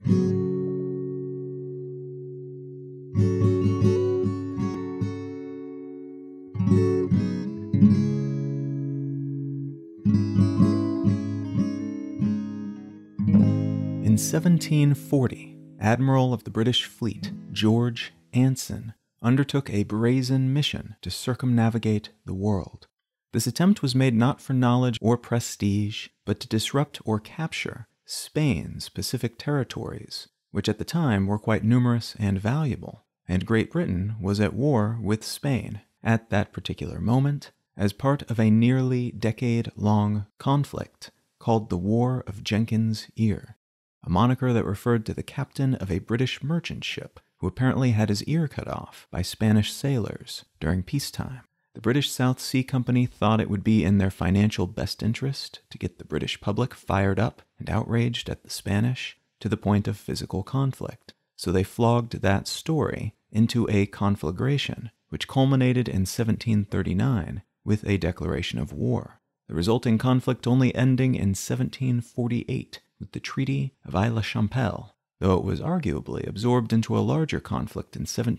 In 1740, Admiral of the British fleet, George Anson, undertook a brazen mission to circumnavigate the world. This attempt was made not for knowledge or prestige, but to disrupt or capture Spain's Pacific territories, which at the time were quite numerous and valuable, and Great Britain was at war with Spain at that particular moment as part of a nearly decade-long conflict called the War of Jenkins Ear, a moniker that referred to the captain of a British merchant ship who apparently had his ear cut off by Spanish sailors during peacetime. The British South Sea Company thought it would be in their financial best interest to get the British public fired up and outraged at the Spanish to the point of physical conflict, so they flogged that story into a conflagration, which culminated in 1739 with a declaration of war, the resulting conflict only ending in 1748 with the Treaty of Aix-la-Chapelle, though it was arguably absorbed into a larger conflict in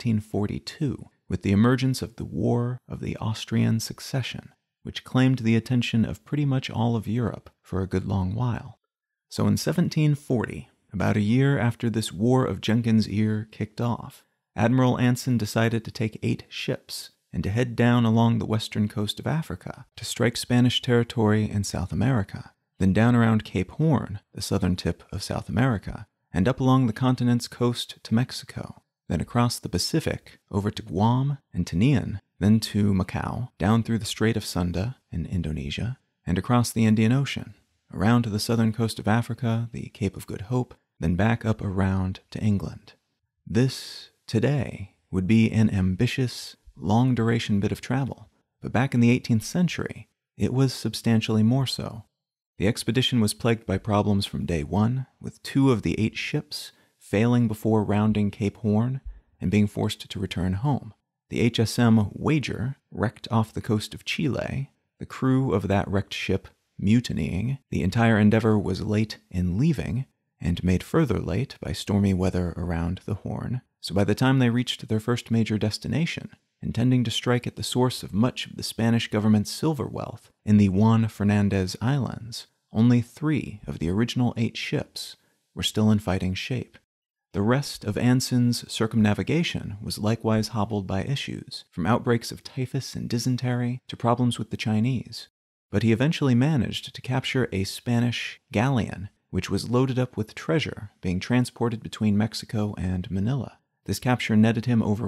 1742 with the emergence of the War of the Austrian Succession, which claimed the attention of pretty much all of Europe for a good long while. So in 1740, about a year after this War of Jenkins Ear kicked off, Admiral Anson decided to take 8 ships and to head down along the western coast of Africa to strike Spanish territory in South America, then down around Cape Horn, the southern tip of South America, and up along the continent's coast to Mexico, then across the Pacific over to Guam and Tinian, then to Macau, down through the Strait of Sunda in Indonesia, and across the Indian Ocean, around to the southern coast of Africa, the Cape of Good Hope, then back up around to England. This, today, would be an ambitious, long-duration bit of travel, but back in the 18th century, it was substantially more so. The expedition was plagued by problems from day one, with 2 of the 8 ships failing before rounding Cape Horn and being forced to return home. The HSM Wager wrecked off the coast of Chile, the crew of that wrecked ship mutinying. The entire endeavor was late in leaving, and made further late by stormy weather around the Horn. So by the time they reached their first major destination, intending to strike at the source of much of the Spanish government's silver wealth in the Juan Fernandez Islands, only 3 of the original 8 ships were still in fighting shape. The rest of Anson's circumnavigation was likewise hobbled by issues, from outbreaks of typhus and dysentery to problems with the Chinese. But he eventually managed to capture a Spanish galleon, which was loaded up with treasure being transported between Mexico and Manila. This capture netted him over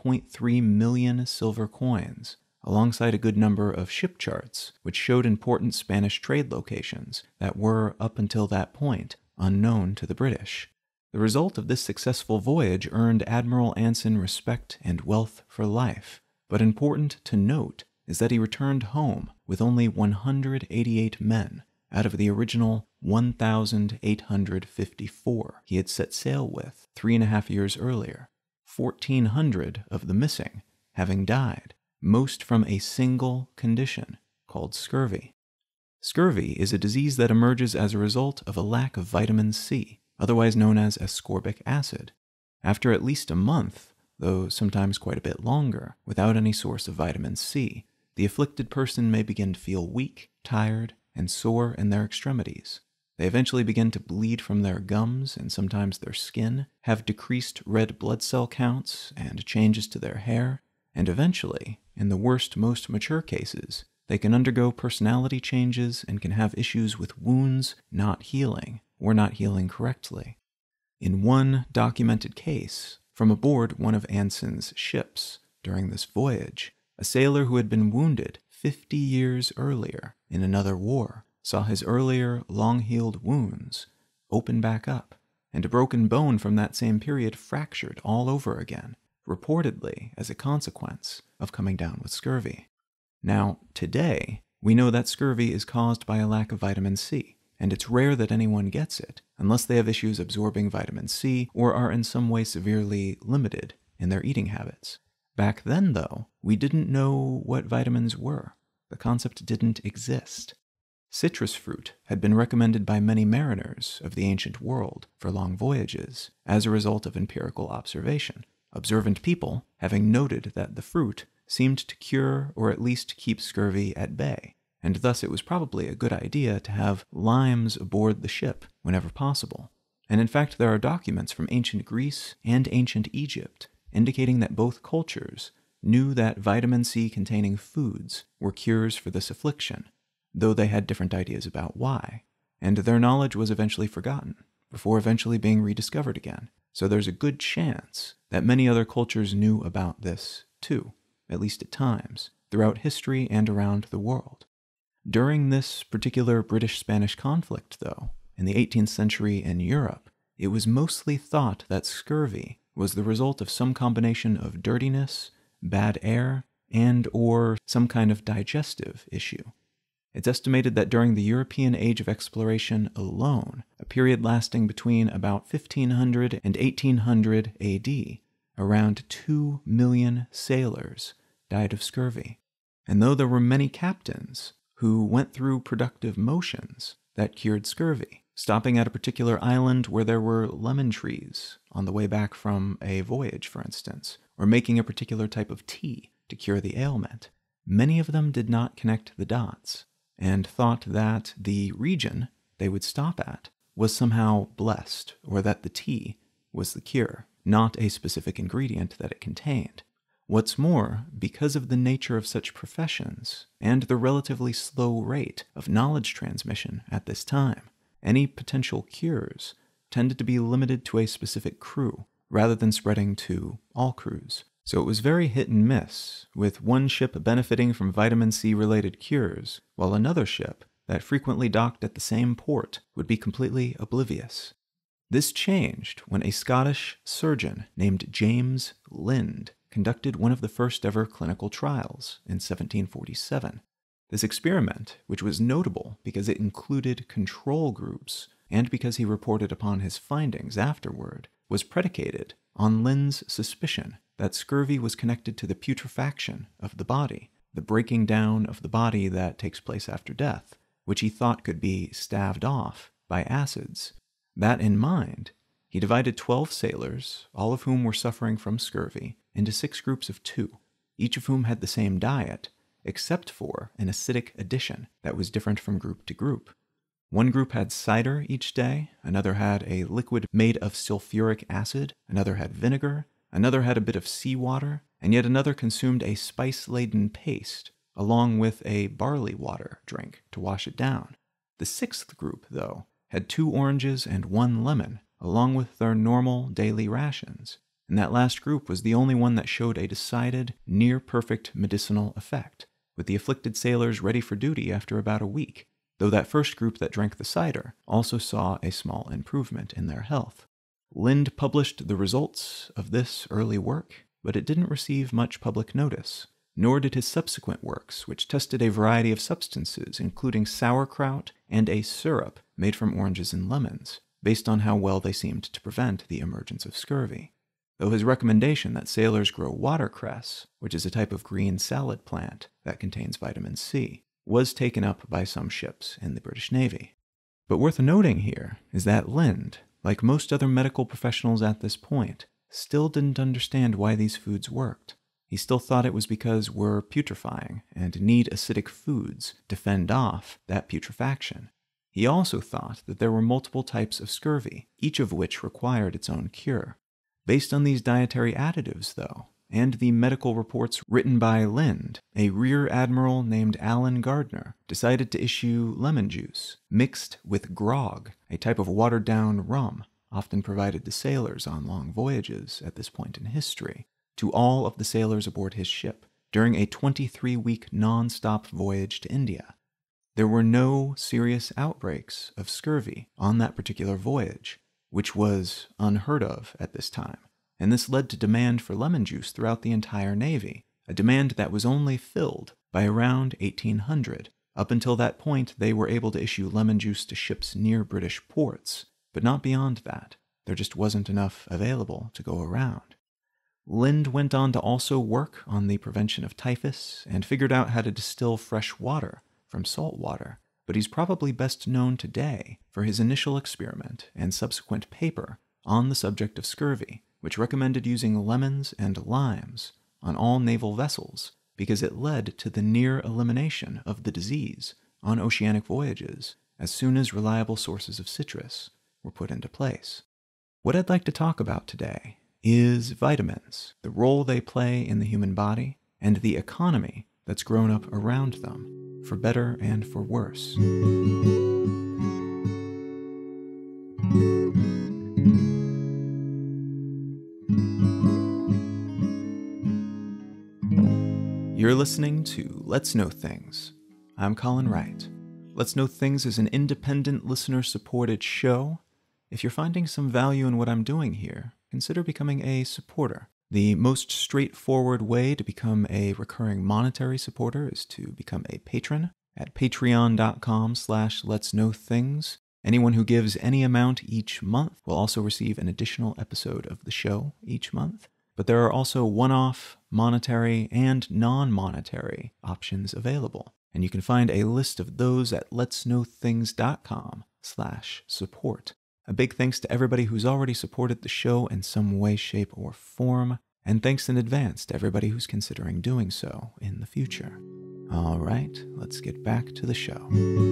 1.3 million silver coins, alongside a good number of ship charts, which showed important Spanish trade locations that were, up until that point, unknown to the British. The result of this successful voyage earned Admiral Anson respect and wealth for life, but important to note is that he returned home with only 188 men out of the original 1,854 he had set sail with 3.5 years earlier, 1,400 of the missing having died, most from a single condition called scurvy. Scurvy is a disease that emerges as a result of a lack of vitamin C, otherwise known as ascorbic acid. After at least a month, though sometimes quite a bit longer, without any source of vitamin C, the afflicted person may begin to feel weak, tired, and sore in their extremities. They eventually begin to bleed from their gums and sometimes their skin, have decreased red blood cell counts and changes to their hair, and eventually, in the worst, most mature cases, they can undergo personality changes and can have issues with wounds not healing or not healing correctly. In one documented case, from aboard one of Anson's ships during this voyage, a sailor who had been wounded 50 years earlier in another war saw his earlier long-healed wounds open back up, and a broken bone from that same period fractured all over again, reportedly as a consequence of coming down with scurvy. Now, today, we know that scurvy is caused by a lack of vitamin C, and it's rare that anyone gets it unless they have issues absorbing vitamin C or are in some way severely limited in their eating habits. Back then, though, we didn't know what vitamins were. The concept didn't exist. Citrus fruit had been recommended by many mariners of the ancient world for long voyages as a result of empirical observation, observant people having noted that the fruit seemed to cure or at least keep scurvy at bay, and thus it was probably a good idea to have limes aboard the ship whenever possible. And in fact, there are documents from ancient Greece and ancient Egypt indicating that both cultures knew that vitamin C containing foods were cures for this affliction, though they had different ideas about why, and their knowledge was eventually forgotten, before eventually being rediscovered again. So there's a good chance that many other cultures knew about this too, at least at times, throughout history and around the world. During this particular British-Spanish conflict, though, in the 18th century in Europe, it was mostly thought that scurvy was the result of some combination of dirtiness, bad air, and or some kind of digestive issue. It's estimated that during the European Age of Exploration alone, a period lasting between about 1500 and 1800 AD, around 2 million sailors died of scurvy. And though there were many captains who went through productive motions that cured scurvy, stopping at a particular island where there were lemon trees on the way back from a voyage, for instance, or making a particular type of tea to cure the ailment, many of them did not connect the dots and thought that the region they would stop at was somehow blessed, or that the tea was the cure, not a specific ingredient that it contained. What's more, because of the nature of such professions and the relatively slow rate of knowledge transmission at this time, any potential cures tended to be limited to a specific crew rather than spreading to all crews. So it was very hit and miss, with one ship benefiting from vitamin C-related cures, while another ship that frequently docked at the same port would be completely oblivious. This changed when a Scottish surgeon named James Lind conducted one of the first ever clinical trials in 1747. This experiment, which was notable because it included control groups and because he reported upon his findings afterward, was predicated on Lind's suspicion that scurvy was connected to the putrefaction of the body, the breaking down of the body that takes place after death, which he thought could be staved off by acids. That in mind, he divided 12 sailors, all of whom were suffering from scurvy, into 6 groups of 2, each of whom had the same diet, except for an acidic addition that was different from group to group. One group had cider each day, another had a liquid made of sulfuric acid, another had vinegar, another had a bit of seawater, and yet another consumed a spice-laden paste, along with a barley water drink to wash it down. The 6th group, though, had 2 oranges and 1 lemon, along with their normal daily rations, and that last group was the only one that showed a decided, near-perfect medicinal effect, with the afflicted sailors ready for duty after about a week, though that first group that drank the cider also saw a small improvement in their health. Lind published the results of this early work, but it didn't receive much public notice, nor did his subsequent works, which tested a variety of substances, including sauerkraut and a syrup made from oranges and lemons, based on how well they seemed to prevent the emergence of scurvy. Though his recommendation that sailors grow watercress, which is a type of green salad plant that contains vitamin C, was taken up by some ships in the British Navy. But worth noting here is that Lind, like most other medical professionals at this point, still didn't understand why these foods worked. He still thought it was because we're putrefying and need acidic foods to fend off that putrefaction. He also thought that there were multiple types of scurvy, each of which required its own cure. Based on these dietary additives, though, and the medical reports written by Lind, a rear admiral named Alan Gardner decided to issue lemon juice mixed with grog, a type of watered-down rum often provided to sailors on long voyages at this point in history, to all of the sailors aboard his ship during a 23-week non-stop voyage to India. There were no serious outbreaks of scurvy on that particular voyage, which was unheard of at this time, and this led to demand for lemon juice throughout the entire Navy, a demand that was only filled by around 1800. Up until that point, they were able to issue lemon juice to ships near British ports, but not beyond that. There just wasn't enough available to go around. Lind went on to also work on the prevention of typhus and figured out how to distill fresh water from salt water, but he's probably best known today for his initial experiment and subsequent paper on the subject of scurvy, which recommended using lemons and limes on all naval vessels because it led to the near elimination of the disease on oceanic voyages as soon as reliable sources of citrus were put into place. What I'd like to talk about today is vitamins, the role they play in the human body, and the economy that's grown up around them, for better and for worse. You're listening to Let's Know Things. I'm Colin Wright. Let's Know Things is an independent, listener-supported show. If you're finding some value in what I'm doing here, consider becoming a supporter. The most straightforward way to become a recurring monetary supporter is to become a patron at patreon.com/letsknowthings. Anyone who gives any amount each month will also receive an additional episode of the show each month. But there are also one-off, monetary, and non-monetary options available. And you can find a list of those at letsknowthings.com/support. A big thanks to everybody who's already supported the show in some way, shape, or form. And thanks in advance to everybody who's considering doing so in the future. All right, let's get back to the show.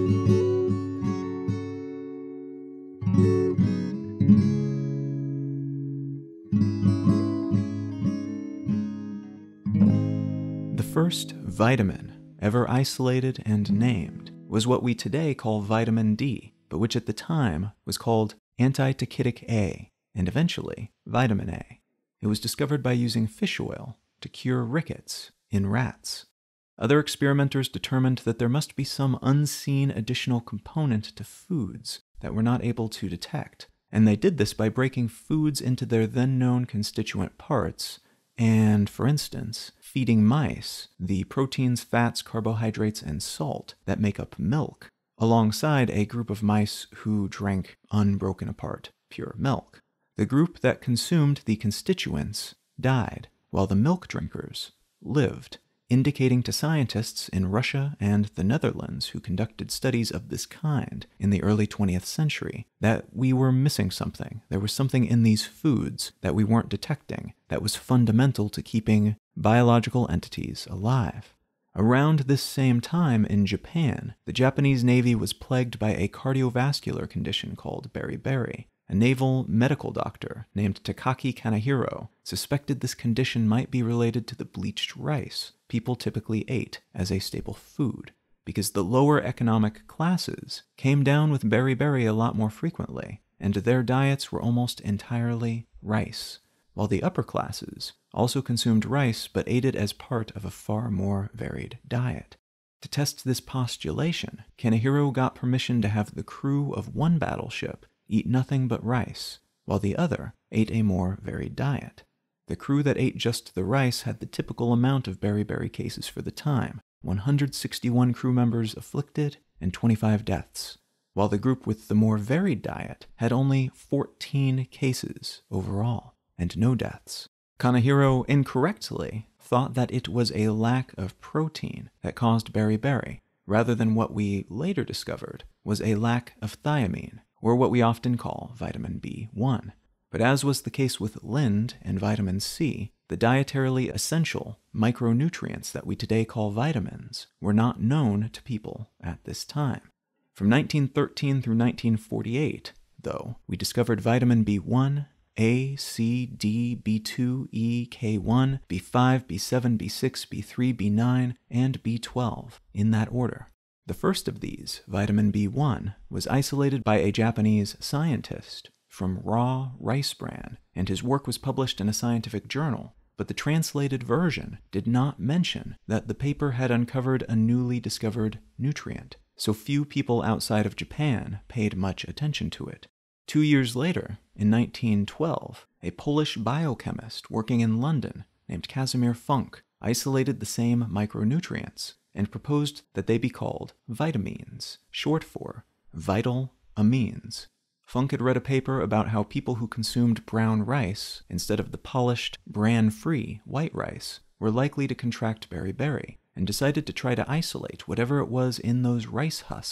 The first vitamin ever isolated and named was what we today call vitamin D, but which at the time was called anti-tachitic A, and eventually vitamin A. It was discovered by using fish oil to cure rickets in rats. Other experimenters determined that there must be some unseen additional component to foods that we're not able to detect, and they did this by breaking foods into their then-known constituent parts and, for instance, feeding mice the proteins, fats, carbohydrates, and salt that make up milk, alongside a group of mice who drank unbroken apart pure milk. The group that consumed the constituents died, while the milk drinkers lived, indicating to scientists in Russia and the Netherlands who conducted studies of this kind in the early 20th century that we were missing something. There was something in these foods that we weren't detecting that was fundamental to keeping biological entities alive. Around this same time in Japan, the Japanese Navy was plagued by a cardiovascular condition called beriberi. A naval medical doctor named Takaki Kanehiro suspected this condition might be related to the bleached rice people typically ate as a staple food, because the lower economic classes came down with beriberi a lot more frequently, and their diets were almost entirely rice, while the upper classes also consumed rice but ate it as part of a far more varied diet. To test this postulation, Kanehiro got permission to have the crew of one battleship eat nothing but rice, while the other ate a more varied diet. The crew that ate just the rice had the typical amount of beriberi cases for the time, 161 crew members afflicted and 25 deaths, while the group with the more varied diet had only 14 cases overall, and no deaths. Kanehiro incorrectly thought that it was a lack of protein that caused beriberi, rather than what we later discovered was a lack of thiamine, or what we often call vitamin B1. But as was the case with Lind and vitamin C, the dietarily essential micronutrients that we today call vitamins were not known to people at this time. From 1913 through 1948, though, we discovered vitamin B1, A, C, D, B2, E, K1, B5, B7, B6, B3, B9, and B12, in that order. The first of these, vitamin B1, was isolated by a Japanese scientist from raw rice bran, and his work was published in a scientific journal, but the translated version did not mention that the paper had uncovered a newly discovered nutrient, so few people outside of Japan paid much attention to it. 2 years later, in 1912, a Polish biochemist working in London named Casimir Funk isolated the same micronutrients and proposed that they be called vitamines, short for vital amines. Funk had read a paper about how people who consumed brown rice instead of the polished, bran-free white rice were likely to contract beriberi, and decided to try to isolate whatever it was in those rice husks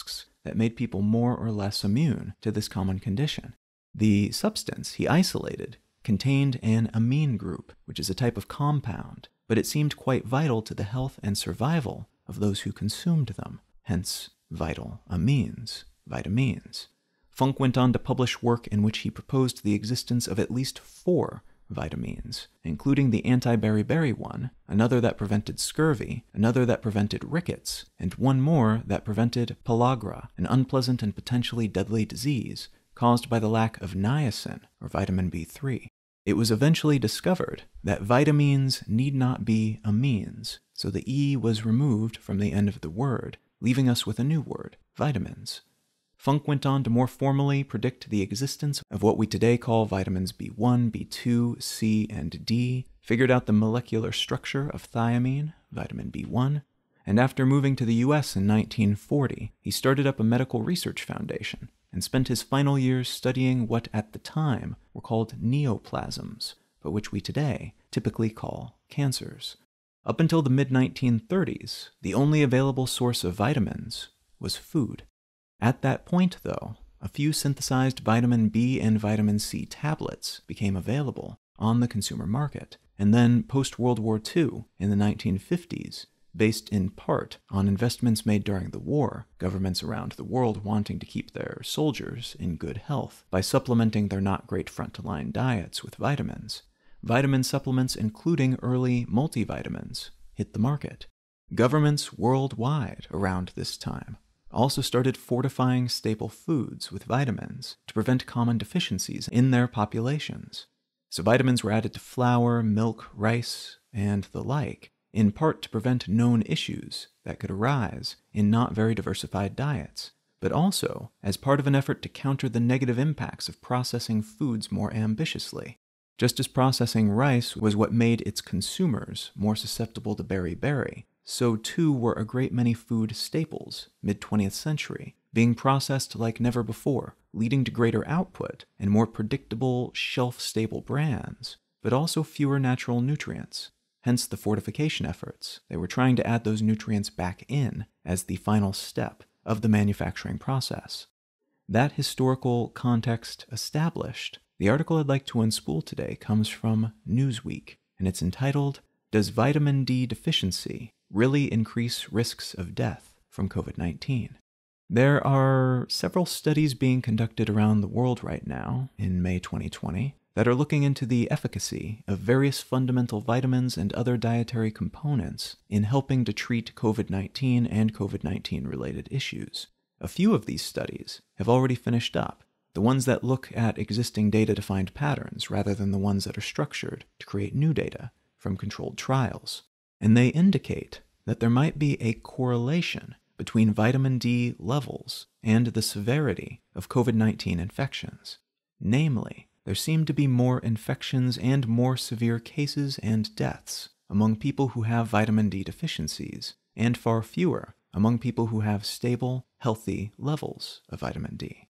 that made people more or less immune to this common condition. The substance he isolated contained an amine group, which is a type of compound, but it seemed quite vital to the health and survival of those who consumed them, hence vital amines, vitamins. Funk went on to publish work in which he proposed the existence of at least 4 vitamins, including the anti-beriberi one, another that prevented scurvy, another that prevented rickets, and one more that prevented pellagra, an unpleasant and potentially deadly disease caused by the lack of niacin, or vitamin B3. It was eventually discovered that vitamins need not be amines, so the E was removed from the end of the word, leaving us with a new word, vitamins. Funk went on to more formally predict the existence of what we today call vitamins B1, B2, C, and D, figured out the molecular structure of thiamine, vitamin B1, and after moving to the US in 1940, he started up a medical research foundation and spent his final years studying what at the time were called neoplasms, but which we today typically call cancers. Up until the mid-1930s, the only available source of vitamins was food. At that point, though, a few synthesized vitamin B and vitamin C tablets became available on the consumer market, and then post-World War II, in the 1950s, based in part on investments made during the war, governments around the world wanting to keep their soldiers in good health by supplementing their not-great front-line diets with vitamins. Vitamin supplements, including early multivitamins, hit the market. Governments worldwide around this time also started fortifying staple foods with vitamins to prevent common deficiencies in their populations. So vitamins were added to flour, milk, rice, and the like, in part to prevent known issues that could arise in not very diversified diets, but also as part of an effort to counter the negative impacts of processing foods more ambitiously. Just as processing rice was what made its consumers more susceptible to beriberi, so too were a great many food staples, mid-20th century, being processed like never before, leading to greater output and more predictable, shelf-stable brands, but also fewer natural nutrients. Hence the fortification efforts. They were trying to add those nutrients back in as the final step of the manufacturing process. That historical context established, the article I'd like to unspool today comes from Newsweek, and it's entitled, "Does Vitamin D Deficiency Really Increase Risks of Death from COVID-19?" There are several studies being conducted around the world right now, in May 2020, that are looking into the efficacy of various fundamental vitamins and other dietary components in helping to treat COVID-19 and COVID-19-related issues. A few of these studies have already finished up, the ones that look at existing data to find patterns rather than the ones that are structured to create new data from controlled trials. And they indicate that there might be a correlation between vitamin D levels and the severity of COVID-19 infections. Namely, there seem to be more infections and more severe cases and deaths among people who have vitamin D deficiencies, and far fewer among people who have stable, healthy levels of vitamin D.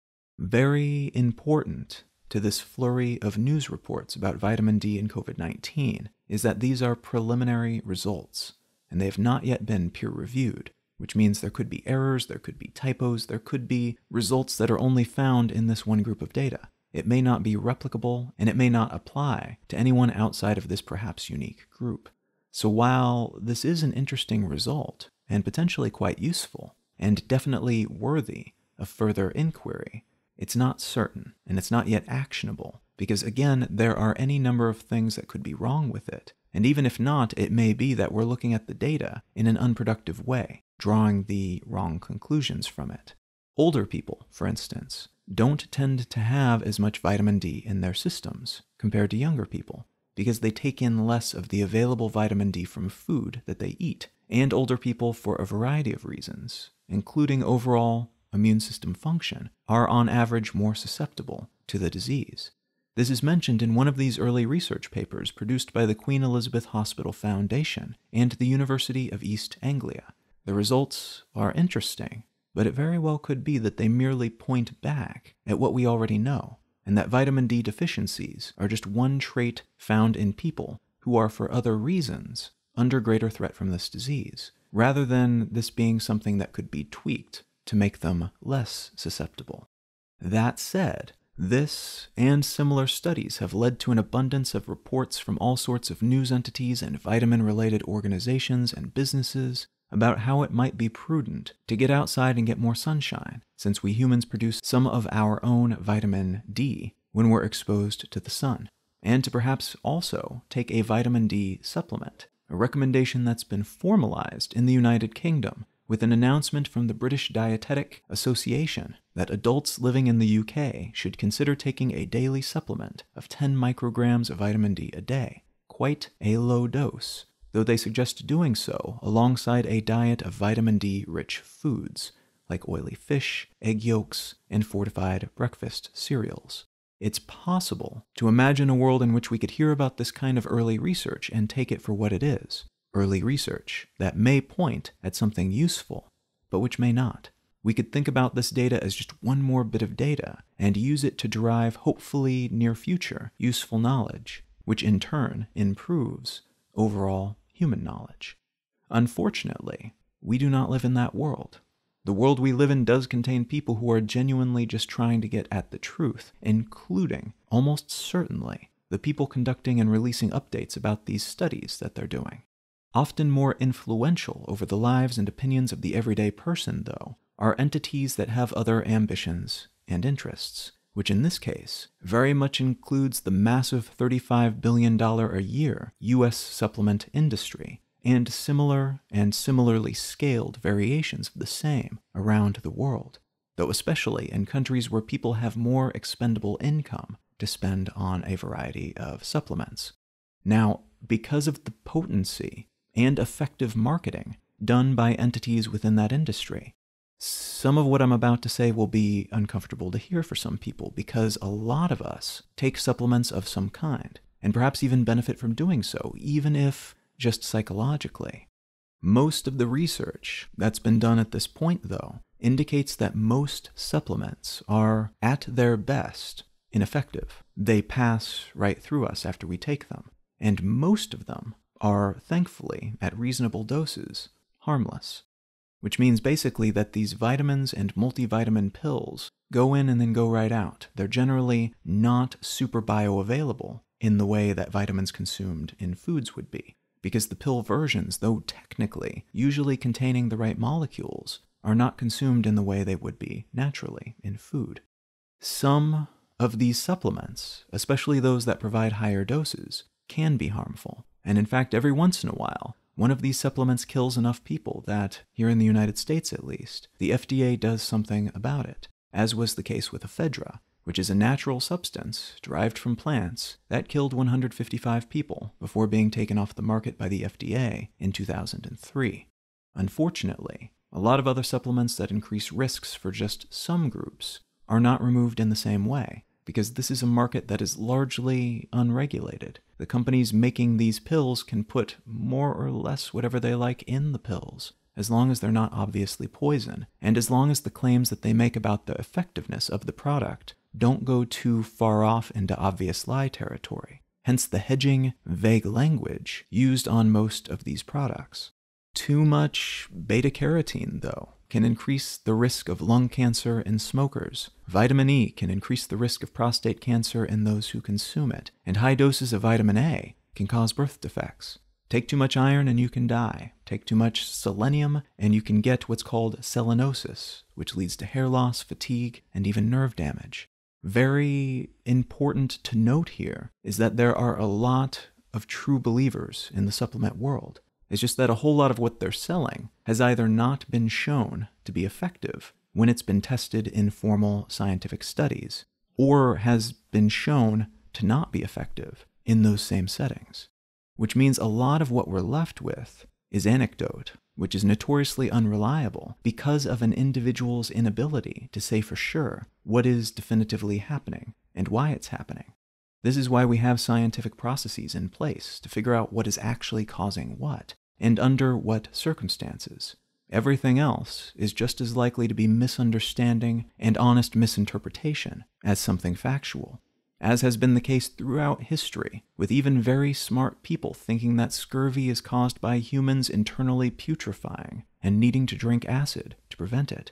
Very important to this flurry of news reports about vitamin D and COVID-19 is that these are preliminary results, and they have not yet been peer-reviewed, which means there could be errors, there could be typos, there could be results that are only found in this one group of data. It may not be replicable, and it may not apply to anyone outside of this perhaps unique group. So while this is an interesting result, and potentially quite useful, and definitely worthy of further inquiry, it's not certain, and it's not yet actionable, because again, there are any number of things that could be wrong with it, and even if not, it may be that we're looking at the data in an unproductive way, drawing the wrong conclusions from it. Older people, for instance, don't tend to have as much vitamin D in their systems compared to younger people, because they take in less of the available vitamin D from food that they eat, and older people, for a variety of reasons, including overall immune system function, are on average more susceptible to the disease. This is mentioned in one of these early research papers produced by the Queen Elizabeth Hospital Foundation and the University of East Anglia. The results are interesting, but it very well could be that they merely point back at what we already know, and that vitamin D deficiencies are just one trait found in people who are, for other reasons, under greater threat from this disease, rather than this being something that could be tweaked to make them less susceptible. That said, this and similar studies have led to an abundance of reports from all sorts of news entities and vitamin-related organizations and businesses about how it might be prudent to get outside and get more sunshine, since we humans produce some of our own vitamin D when we're exposed to the sun, and to perhaps also take a vitamin D supplement, a recommendation that's been formalized in the United Kingdom with an announcement from the British Dietetic Association that adults living in the UK should consider taking a daily supplement of 10 micrograms of vitamin D a day, quite a low dose, though they suggest doing so alongside a diet of vitamin D-rich foods, like oily fish, egg yolks, and fortified breakfast cereals. It's possible to imagine a world in which we could hear about this kind of early research and take it for what it is. Early research that may point at something useful, but which may not. We could think about this data as just one more bit of data and use it to derive hopefully near future useful knowledge, which in turn improves overall human knowledge. Unfortunately, we do not live in that world. The world we live in does contain people who are genuinely just trying to get at the truth, including, almost certainly, the people conducting and releasing updates about these studies that they're doing. Often more influential over the lives and opinions of the everyday person, though, are entities that have other ambitions and interests, which in this case very much includes the massive $35 billion a year U.S. supplement industry, and similar and similarly scaled variations of the same around the world, though especially in countries where people have more expendable income to spend on a variety of supplements. Now, because of the potency and effective marketing done by entities within that industry, some of what I'm about to say will be uncomfortable to hear for some people, because a lot of us take supplements of some kind, and perhaps even benefit from doing so, even if just psychologically. Most of the research that's been done at this point, though, indicates that most supplements are, at their best, ineffective. They pass right through us after we take them, and most of them are, thankfully, at reasonable doses, harmless. Which means basically that these vitamins and multivitamin pills go in and then go right out. They're generally not super bioavailable in the way that vitamins consumed in foods would be, because the pill versions, though technically usually containing the right molecules, are not consumed in the way they would be naturally in food. Some of these supplements, especially those that provide higher doses, can be harmful, and in fact every once in a while, one of these supplements kills enough people that, here in the United States at least, the FDA does something about it, as was the case with ephedra, which is a natural substance derived from plants that killed 155 people before being taken off the market by the FDA in 2003. Unfortunately, a lot of other supplements that increase risks for just some groups are not removed in the same way, because this is a market that is largely unregulated. The companies making these pills can put more or less whatever they like in the pills, as long as they're not obviously poison, and as long as the claims that they make about the effectiveness of the product don't go too far off into obvious lie territory. Hence the hedging, vague language used on most of these products. Too much beta-carotene, though, can increase the risk of lung cancer in smokers. Vitamin E can increase the risk of prostate cancer in those who consume it, and high doses of vitamin A can cause birth defects. Take too much iron and you can die. Take too much selenium and you can get what's called selenosis, which leads to hair loss, fatigue, and even nerve damage. Very important to note here is that there are a lot of true believers in the supplement world. It's just that a whole lot of what they're selling has either not been shown to be effective when it's been tested in formal scientific studies, or has been shown to not be effective in those same settings. Which means a lot of what we're left with is anecdote, which is notoriously unreliable because of an individual's inability to say for sure what is definitively happening and why it's happening. This is why we have scientific processes in place to figure out what is actually causing what, and under what circumstances. Everything else is just as likely to be misunderstanding and honest misinterpretation as something factual, as has been the case throughout history, with even very smart people thinking that scurvy is caused by humans internally putrefying and needing to drink acid to prevent it.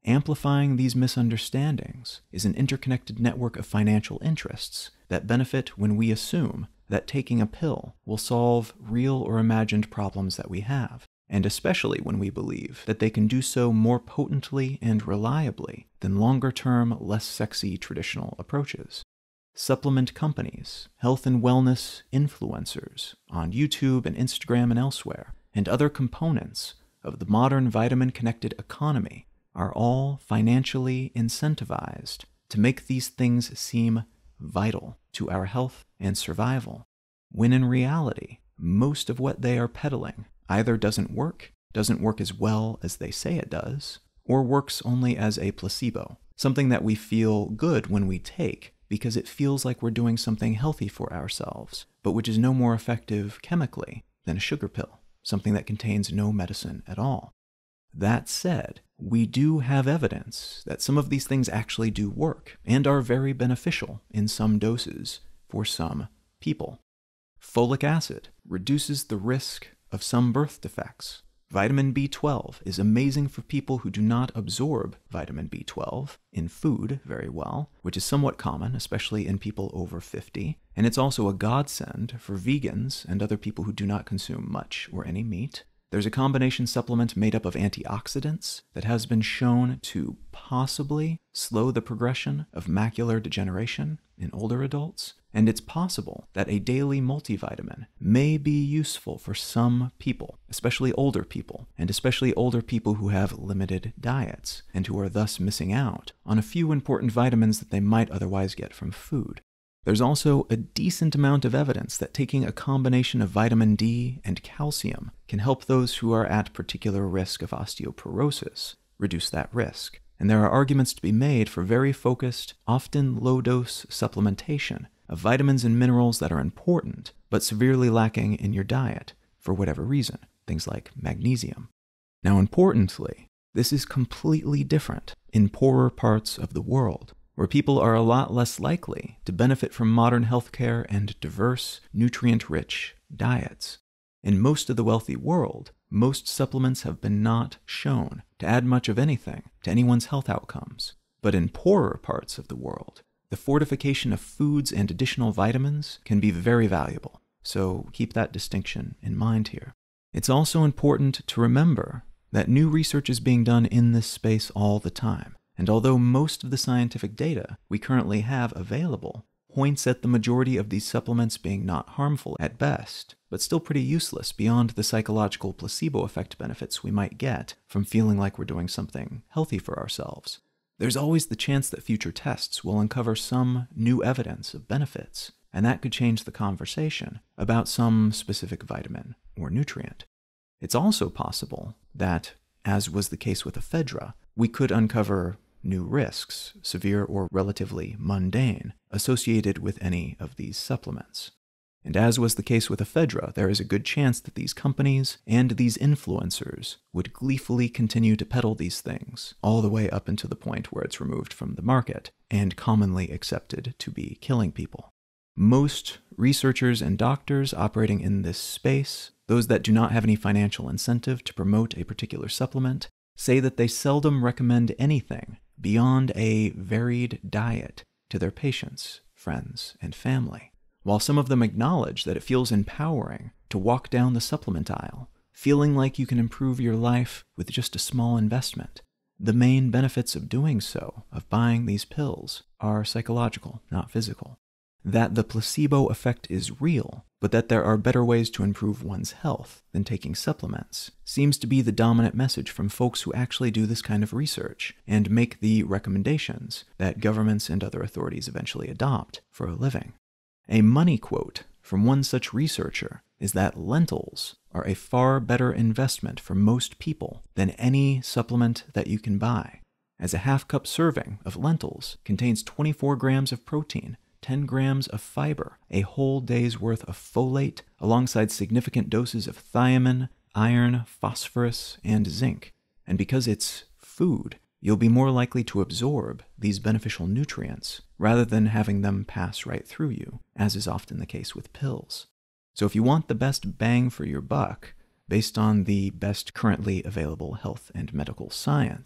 Amplifying these misunderstandings is an interconnected network of financial interests that benefit when we assume that taking a pill will solve real or imagined problems that we have, and especially when we believe that they can do so more potently and reliably than longer-term, less sexy traditional approaches. Supplement companies, health and wellness influencers on YouTube and Instagram and elsewhere, and other components of the modern vitamin-connected economy are all financially incentivized to make these things seem vital to our health and survival, when in reality, most of what they are peddling either doesn't work as well as they say it does, or works only as a placebo, something that we feel good when we take because it feels like we're doing something healthy for ourselves, but which is no more effective chemically than a sugar pill, something that contains no medicine at all. That said, we do have evidence that some of these things actually do work and are very beneficial in some doses for some people. Folic acid reduces the risk of some birth defects. Vitamin B12 is amazing for people who do not absorb vitamin B12 in food very well, which is somewhat common, especially in people over 50. And it's also a godsend for vegans and other people who do not consume much or any meat. There's a combination supplement made up of antioxidants that has been shown to possibly slow the progression of macular degeneration in older adults, and it's possible that a daily multivitamin may be useful for some people, especially older people, and especially older people who have limited diets and who are thus missing out on a few important vitamins that they might otherwise get from food. There's also a decent amount of evidence that taking a combination of vitamin D and calcium can help those who are at particular risk of osteoporosis reduce that risk. And there are arguments to be made for very focused, often low-dose supplementation of vitamins and minerals that are important, but severely lacking in your diet for whatever reason, things like magnesium. Now, importantly, this is completely different in poorer parts of the world, where people are a lot less likely to benefit from modern healthcare and diverse, nutrient-rich diets. In most of the wealthy world, most supplements have been not shown to add much of anything to anyone's health outcomes. But in poorer parts of the world, the fortification of foods and additional vitamins can be very valuable. So keep that distinction in mind here. It's also important to remember that new research is being done in this space all the time. And although most of the scientific data we currently have available points at the majority of these supplements being not harmful at best, but still pretty useless beyond the psychological placebo effect benefits we might get from feeling like we're doing something healthy for ourselves, there's always the chance that future tests will uncover some new evidence of benefits, and that could change the conversation about some specific vitamin or nutrient. It's also possible that, as was the case with ephedra, we could uncover new risks, severe or relatively mundane, associated with any of these supplements. And as was the case with ephedra, there is a good chance that these companies and these influencers would gleefully continue to peddle these things all the way up until the point where it's removed from the market and commonly accepted to be killing people. Most researchers and doctors operating in this space, those that do not have any financial incentive to promote a particular supplement, say that they seldom recommend anything beyond a varied diet to their patients, friends, and family. While some of them acknowledge that it feels empowering to walk down the supplement aisle, feeling like you can improve your life with just a small investment, the main benefits of doing so, of buying these pills, are psychological, not physical. That the placebo effect is real, but that there are better ways to improve one's health than taking supplements, seems to be the dominant message from folks who actually do this kind of research and make the recommendations that governments and other authorities eventually adopt for a living. A money quote from one such researcher is that lentils are a far better investment for most people than any supplement that you can buy, as a half-cup serving of lentils contains 24 grams of protein, 10 grams of fiber, a whole day's worth of folate, alongside significant doses of thiamine, iron, phosphorus, and zinc. And because it's food, you'll be more likely to absorb these beneficial nutrients rather than having them pass right through you, as is often the case with pills. So if you want the best bang for your buck, based on the best currently available health and medical science,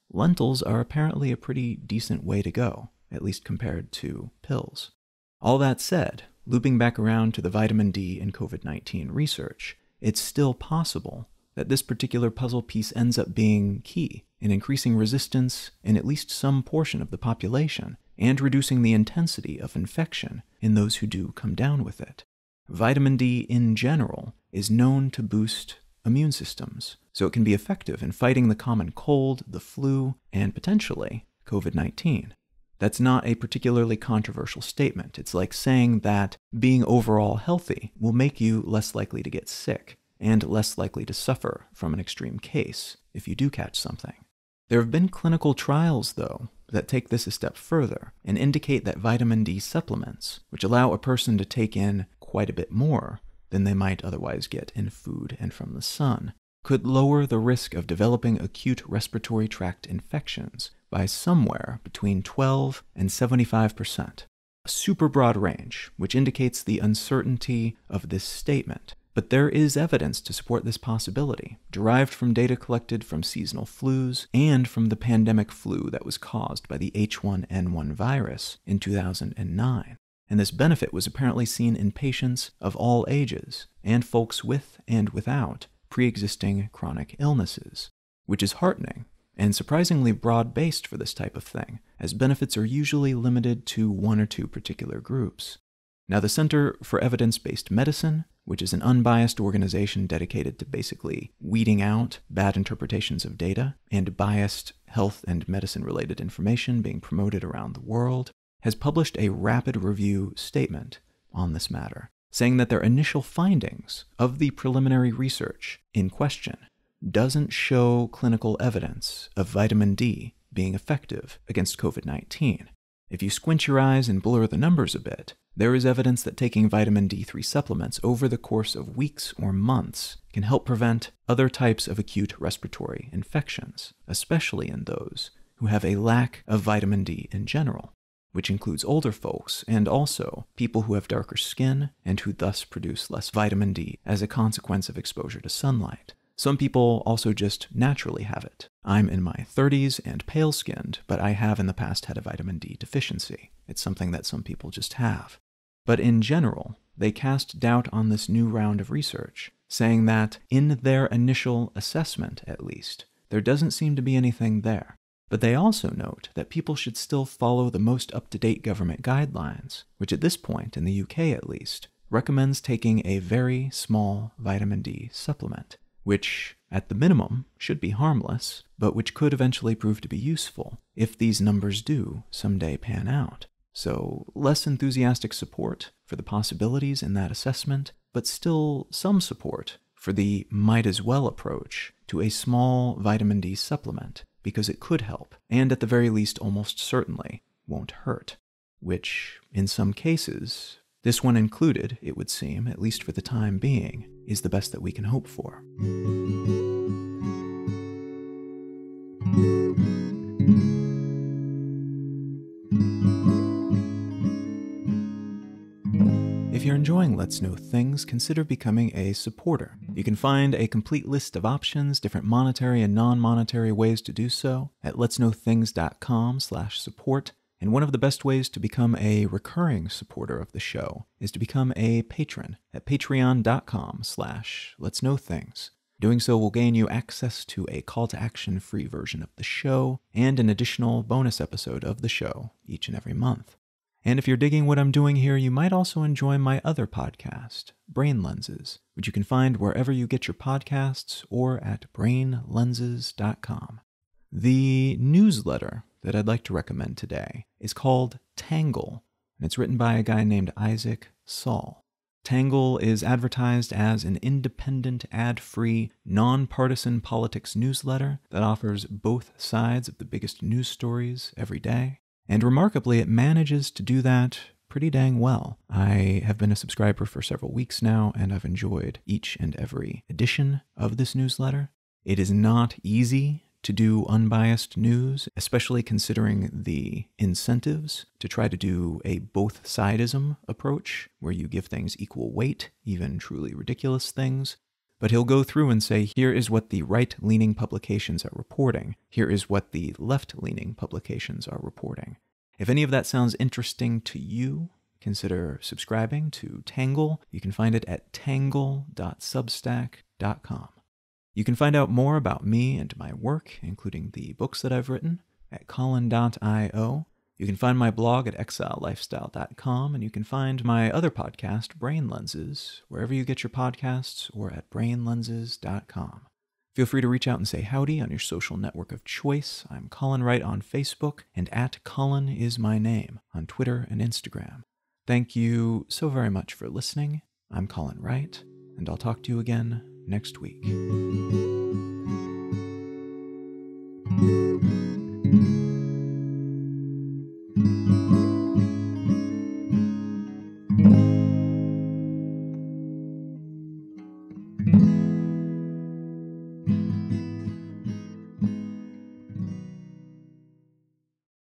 lentils are apparently a pretty decent way to go, at least compared to pills. All that said, looping back around to the vitamin D in COVID-19 research, it's still possible that this particular puzzle piece ends up being key in increasing resistance in at least some portion of the population and reducing the intensity of infection in those who do come down with it. Vitamin D in general is known to boost immune systems, so it can be effective in fighting the common cold, the flu, and potentially COVID-19. That's not a particularly controversial statement. It's like saying that being overall healthy will make you less likely to get sick and less likely to suffer from an extreme case if you do catch something. There have been clinical trials, though, that take this a step further and indicate that vitamin D supplements, which allow a person to take in quite a bit more than they might otherwise get in food and from the sun, could lower the risk of developing acute respiratory tract infections by somewhere between 12 and 75%. A super broad range, which indicates the uncertainty of this statement. But there is evidence to support this possibility, derived from data collected from seasonal flus and from the pandemic flu that was caused by the H1N1 virus in 2009. And this benefit was apparently seen in patients of all ages, and folks with and without pre-existing chronic illnesses, which is heartening and surprisingly broad-based for this type of thing, as benefits are usually limited to one or two particular groups. Now, the Center for Evidence-Based Medicine, which is an unbiased organization dedicated to basically weeding out bad interpretations of data and biased health and medicine-related information being promoted around the world, has published a rapid review statement on this matter, saying that their initial findings of the preliminary research in question doesn't show clinical evidence of vitamin D being effective against COVID-19. If you squint your eyes and blur the numbers a bit, there is evidence that taking vitamin D3 supplements over the course of weeks or months can help prevent other types of acute respiratory infections, especially in those who have a lack of vitamin D in general, which includes older folks and also people who have darker skin and who thus produce less vitamin D as a consequence of exposure to sunlight. Some people also just naturally have it. I'm in my 30s and pale-skinned, but I have in the past had a vitamin D deficiency. It's something that some people just have. But in general, they cast doubt on this new round of research, saying that, in their initial assessment at least, there doesn't seem to be anything there. But they also note that people should still follow the most up-to-date government guidelines, which at this point, in the UK at least, recommends taking a very small vitamin D supplement, which, at the minimum, should be harmless, but which could eventually prove to be useful if these numbers do someday pan out. So, less enthusiastic support for the possibilities in that assessment, but still some support for the might-as-well approach to a small vitamin D supplement, because it could help, and at the very least almost certainly won't hurt, which, in some cases, this one included, it would seem, at least for the time being, is the best that we can hope for. If you're enjoying Let's Know Things, consider becoming a supporter. You can find a complete list of options, different monetary and non-monetary ways to do so, at letsknowthings.com/support. And one of the best ways to become a recurring supporter of the show is to become a patron at patreon.com/letsknowthings. Doing so will gain you access to a call-to-action free version of the show and an additional bonus episode of the show each and every month. And if you're digging what I'm doing here, you might also enjoy my other podcast, Brain Lenses, which you can find wherever you get your podcasts or at brainlenses.com. The newsletter that I'd like to recommend today is called Tangle, and it's written by a guy named Isaac Saul. Tangle is advertised as an independent, ad-free, non-partisan politics newsletter that offers both sides of the biggest news stories every day. And remarkably, it manages to do that pretty dang well. I have been a subscriber for several weeks now, and I've enjoyed each and every edition of this newsletter. It is not easy to do unbiased news, especially considering the incentives to try to do a both-sidism approach, where you give things equal weight, even truly ridiculous things. but he'll go through and say, here is what the right-leaning publications are reporting. Here is what the left-leaning publications are reporting. If any of that sounds interesting to you, consider subscribing to Tangle. You can find it at tangle.substack.com. You can find out more about me and my work, including the books that I've written, at colin.io. You can find my blog at exilelifestyle.com, and you can find my other podcast, Brain Lenses, wherever you get your podcasts or at brainlenses.com. Feel free to reach out and say howdy on your social network of choice. I'm Colin Wright on Facebook, and at Colin is my name on Twitter and Instagram. Thank you so very much for listening. I'm Colin Wright, and I'll talk to you again next week.